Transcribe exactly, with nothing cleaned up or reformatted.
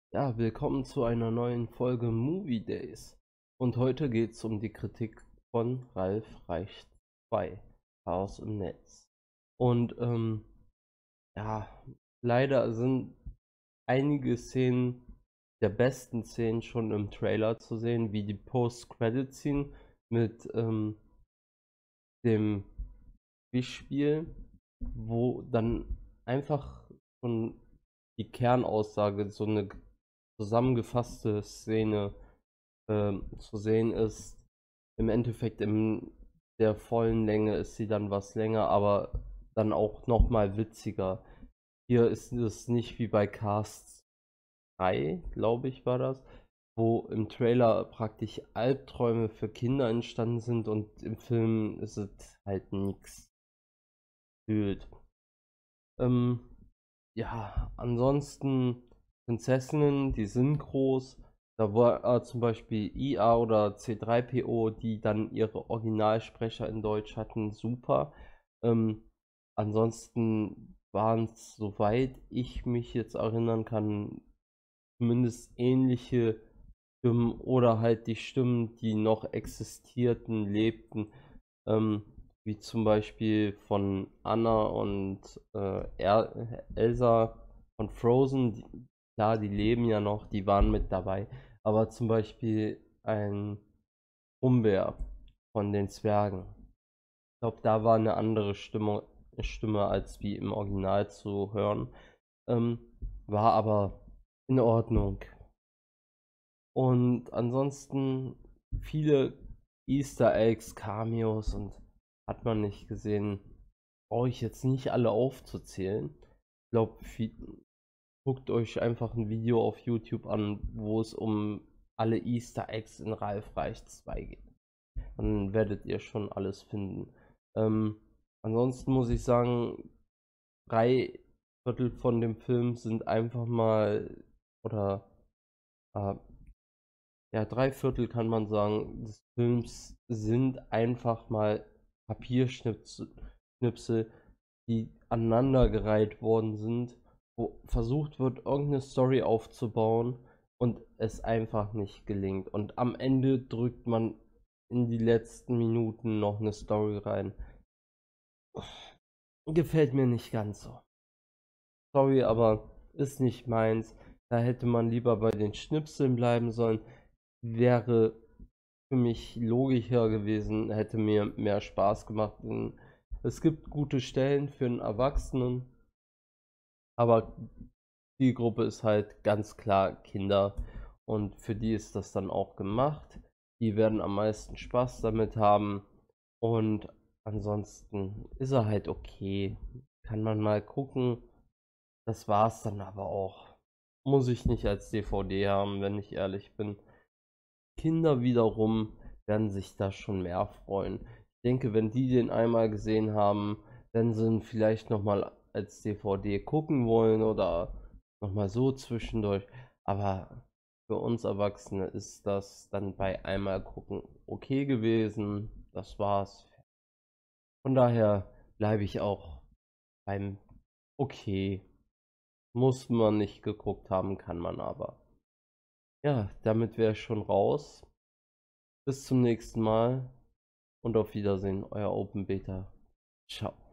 Ja, willkommen zu einer neuen Folge Movie Days. Und heute geht es um die Kritik von Ralf Reicht zwei, Chaos im Netz. Und ähm, ja, leider sind einige Szenen der besten Szenen schon im Trailer zu sehen, wie die Post-Credit-Scene mit ähm, dem Spiel, wo dann einfach schon die Kernaussage, so eine zusammengefasste Szene ähm, zu sehen ist. Im Endeffekt in der vollen Länge ist sie dann was länger, aber dann auch nochmal witziger. Hier ist es nicht wie bei Cast drei, glaube ich, war das, wo im Trailer praktisch Albträume für Kinder entstanden sind und im Film ist es halt nichts gefühlt. Ähm, ja, ansonsten Prinzessinnen, die sind groß. Da war äh, zum Beispiel I A oder C drei P O, die dann ihre Originalsprecher in Deutsch hatten, super. Ähm, ansonsten waren es, soweit ich mich jetzt erinnern kann, zumindest ähnliche Stimmen oder halt die Stimmen, die noch existierten, lebten, ähm, wie zum Beispiel von Anna und äh, er Elsa von Frozen. Die, klar, die leben ja noch, die waren mit dabei, aber zum Beispiel ein Humbert von den Zwergen. Ich glaube, da war eine andere Stimme, Stimme als wie im Original zu hören. Ähm, war aber in Ordnung. Und ansonsten viele Easter Eggs, Cameos und hat man nicht gesehen. Brauche ich jetzt nicht alle aufzuzählen. Ich glaube, guckt euch einfach ein Video auf YouTube an, wo es um alle Easter Eggs in Ralf Reich zwei geht. Dann werdet ihr schon alles finden. Ähm, ansonsten muss ich sagen, drei Viertel von dem Film sind einfach mal, oder äh, ja, drei Viertel kann man sagen, des Films sind einfach mal Papierschnipsel, die aneinandergereiht worden sind, wo versucht wird, irgendeine Story aufzubauen und es einfach nicht gelingt. Und am Ende drückt man in die letzten Minuten noch eine Story rein. Gefällt mir nicht ganz so. Sorry, aber ist nicht meins. Da hätte man lieber bei den Schnipseln bleiben sollen. Wäre für mich logischer gewesen, hätte mir mehr Spaß gemacht. Es gibt gute Stellen für einen Erwachsenen, aber die Gruppe ist halt ganz klar Kinder und für die ist das dann auch gemacht. Die werden am meisten Spaß damit haben und ansonsten ist er halt okay. Kann man mal gucken. Das war's dann aber auch. Muss ich nicht als D V D haben, wenn ich ehrlich bin. Kinder wiederum werden sich da schon mehr freuen. Ich denke, wenn die den einmal gesehen haben, werden sie ihn vielleicht nochmal als D V D gucken wollen oder nochmal so zwischendurch. Aber für uns Erwachsene ist das dann bei einmal gucken okay gewesen. Das war's. Von daher bleibe ich auch beim okay. Muss man nicht geguckt haben, kann man aber. Ja, damit wäre ich schon raus. Bis zum nächsten Mal und auf Wiedersehen, euer Open Beta. Ciao.